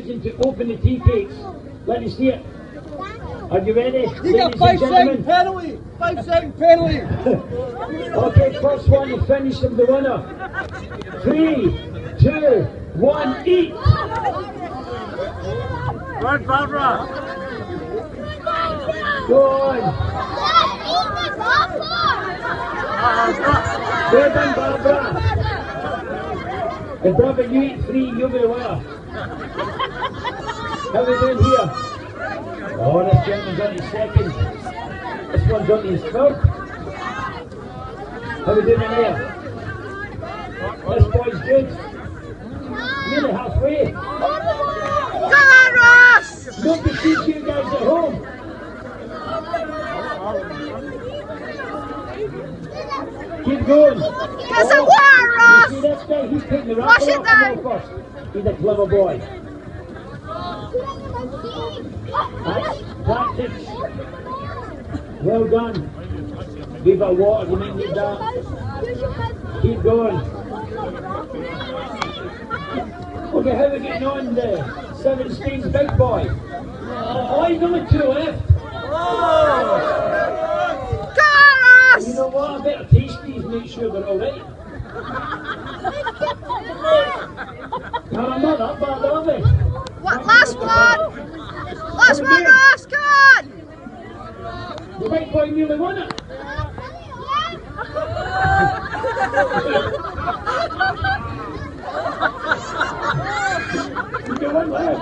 competition to open the tea cakes. Let me see it. Are you ready? You got 5-second penalty! 5-second penalty! Okay, first one to finish them, the winner. 3, 2, 1, eat! Run, Barbara! Go on! Well done, Barbara! And Barbara, you eat 3, you'll be the winner. How are we doing here? Oh, this gentleman's on his second. This one's on his third. How are we doing in here? This boy's good. Nearly halfway. Come on, Ross! Don't be teach you guys at home. Keep going. Get some water, Ross! You see this guy? He's taking the Wash it down. first. He's a clever boy. That's tactics. Well done. We've got water, you might need that. Keep going. Okay, how are we getting on there? 7 Spain's big boy. Oh, he's only 2 left. You know what? I better taste these, make sure they're alright. No, I'm not that bad, are they? What, last one! Last one, Ross, come on! The big boy nearly won it. You got one left.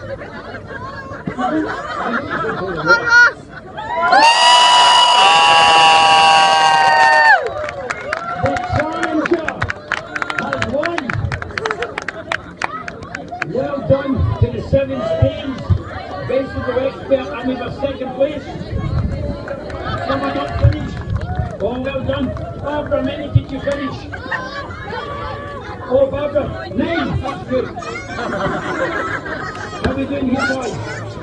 Come on, Ross! The challenger has won. Well done to the 7 Spains. Best of the expert, and we were second place. Someone not finished. Oh, well done. Barbara, how many did you finish? Oh, Barbara, 9. That's good. How are we doing here, boys?